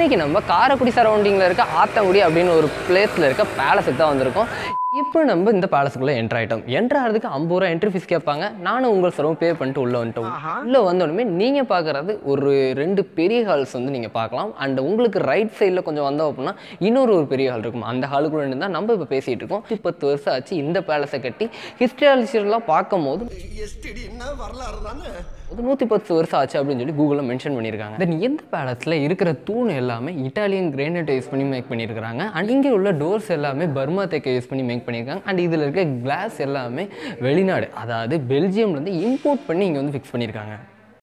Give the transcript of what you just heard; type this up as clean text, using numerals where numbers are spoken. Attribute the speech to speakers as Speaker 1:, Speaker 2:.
Speaker 1: இன்றைக்கி நம்ம காரைக்குடி சரௌண்டிங்கில் இருக்க ஆத்தங்குடி அப்படின்னு ஒரு பிளேஸில் இருக்க பேலஸுக்கு தான் வந்திருக்கோம். இப்போ நம்ம இந்த பேலஸுக்குள்ளே என்ட்ரு ஆகிட்டோம். என்ட்ரு ஆகிறதுக்கு 50 ரூபா என்ட்ரி ஃபீஸ் கேட்பாங்க. நானும் உங்கள் சிரமம் பே பண்ணிட்டு உள்ளே வந்துட்டோம். உள்ளே வந்தோடனே நீங்கள் பார்க்குறது ஒரு 2 பெரிய ஹால்ஸ் வந்து நீங்கள் பார்க்கலாம். அண்ட் உங்களுக்கு ரைட் சைடில் கொஞ்சம் வந்தோம் அப்படின்னா இன்னொரு பெரிய ஹால் இருக்கும். அந்த ஹாலுக்குள்ளே தான் நம்ம இப்போ பேசிகிட்டு இருக்கோம். 10 வருஷம் ஆச்சு இந்த பேலஸை கட்டி. ஹிஸ்டாரிக்கலாக பார்க்கும் போது 110 வருஷம் ஆச்சு அப்படின்னு சொல்லி கூகுளில் மென்ஷன் பண்ணியிருக்காங்க. தென் இந்த பேலஸில் இருக்கிற தூண் எல்லாமே இட்டாலியன் கிரானைட் யூஸ் பண்ணி மேக் பண்ணியிருக்காங்க. அண்ட் இங்கே உள்ள டோர்ஸ் எல்லாமே பர்மா தேக்கை யூஸ் பண்ணி மேக் பண்ணியிருக்காங்க. அண்ட் இதில் இருக்க கிளாஸ் எல்லாமே வெளிநாடு, அதாவது பெல்ஜியம்லேருந்து இம்போர்ட் பண்ணி இங்கே வந்து ஃபிக்ஸ் பண்ணியிருக்காங்க.